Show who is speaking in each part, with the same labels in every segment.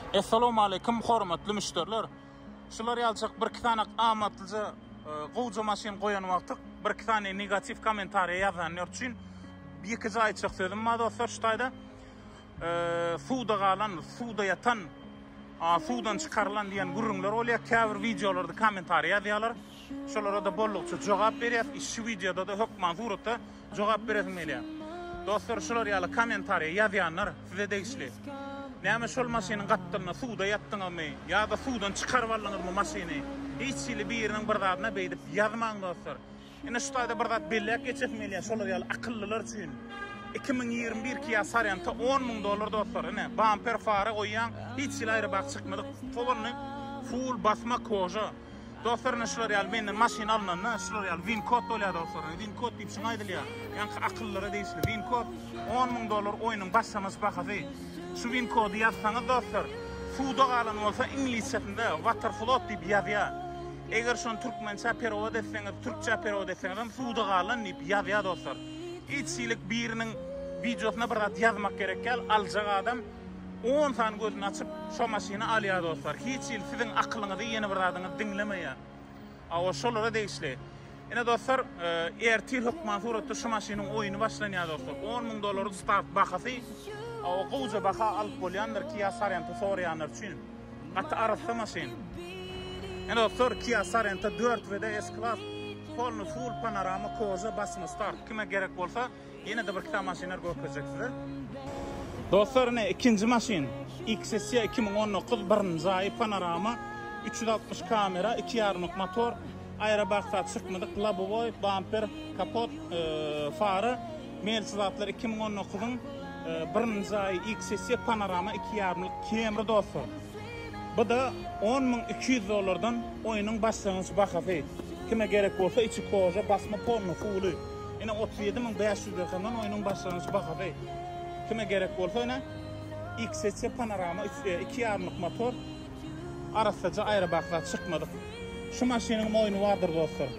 Speaker 1: Assalamu alaykum hormatly müşteriler. Şular ýalçak bir kitana amatlyca gowja maşyn goýan wagtyk bir kitana negativ kommentariýa ýazanlar üçin bir-iki jaý çykdydım. Ma dostlar şutaýda suwda galan, suwda ýatan, suwdan çykarlan diýen gurrunlar bolýar. Käbir videolarda kommentariýa ýazýarlar. Şolara da bollukça jogap berýär. Şu videoda da hökman surata jogap berýär. Dostlar şular ýaly kommentariýa ýazýanlar size degişli. Näme şol maşynyň gatdyryna suwda ýatdyňmy ýa-da suwdan çykaryp aldyňmy maşyny hiç ýyly biriniň bir zadyna beýdip ýazmaň dostlar. Ene şu taýda bir zat belläp geçirmeli şolar ýaly akyllylar üçin 2021 Kia Sorento $10.000 dostlar. Ene bumper fara goýýan hiç ýyly aýry bak çykmady. Polony full basma koja. Dostlar şolar ýaly menden maşyna alnanna şolar ýaly win code bolýar dostlar. Win code diýip şaýdylýar. Ýa-ni akyllylara deýişli win code $10.000 oýnyň başlamasy bahasy. Şu win code ýazsaňyz dostlar, suwda galan bolsa inglizçesinde waterfloat diýip ýazýar. Eger şonu türkmençe perewod etseňiz, türkçe perewod etseňiz suwda galan diýip ýazýar dostlar. Hiç ýylyk biriniň videosyna bir zat ýazmak gerekkel, aljak adam 10 san gözüni açyp şo maşyny alýar dostlar. Hiç ýyl siziň aklyňyzy ýene bir zadyňy dinlemeýär. Awa şolara deýişli. Ene dostlar, ertil hökman suratda şu maşynyň oýuny başlanýar dostlar. $10.000 start bahasy. O gowja baha alyp bolýandyr Kia Sorento soraýanlar üçin. Hatta arasda maşyn. Ene dostlar Kia Sorento 4WD S-Class full panorama koja basma start. Kime gerek bolsa ýene de bir kita maşynlar görkezekdir. Dostlar ne ikinji maşyn XSC 2019 birinji aý panorama 360 kamera 2.5 motor aýrabaqsa çykmadyk lobowy bumper kapot fara Mercedes 2019'ın birinji aý XSC panorama 2.5 Camry dostlar. Bu da $10.200'dan oýnyň başlangyç bahasy. Kime gerek bolsa içi koja basma polny fuly. Ene $37.500'dan oýnyň başlangyç bahasy. Kime gerek bolsa ene XSC panorama 2.5 motor arasaca aýrabaqlar çykmadyk. Şu maşynyň oýuny bardyr dostlar.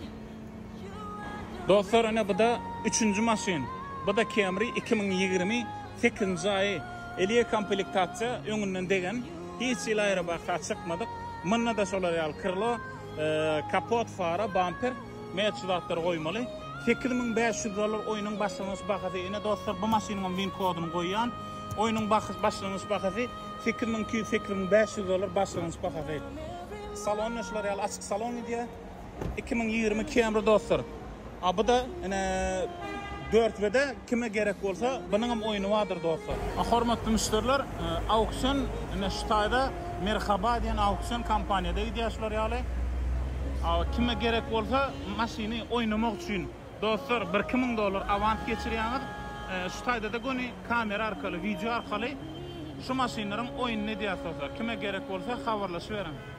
Speaker 1: Dostlar ene bu da 3-nji maşyn. Bu da Camry 2020 8-nji aý 50 komplektasiýa öňünden degen hiç ýyly aýrabaqlar çykmadyk. Munda da şolar ýaly kırlo, kapot fara, bumper, meçhudatlar goýmaly. $8.500 oýunyň başlangyç bahasy. Ene dostlar bu maşynyň win koduny goýýan. Oýunyň başlangyç bahasy $8.200-$8.500 başlangyç bahasy. Salon şolar ýaly açyk salon idi. 2020 Camry dostlar. Bu da ene 4WD kime gerek bolsa bunyň hem oýuny bardyr dostlar. Hormatly müşteriler, auksion ene şu taýda merhaba diýen auksion kompaniýada ideýaşlar ýaly. Kime gerek bolsa maşyny oýnamak üçin dostlar $1.000 avans geçirýäňiz. Şu taýda da göni kamera arkaly, video arkaly şu maşynlaryň oýunyny diýýär dostlar. Kime gerek bolsa habarlaşyp berin.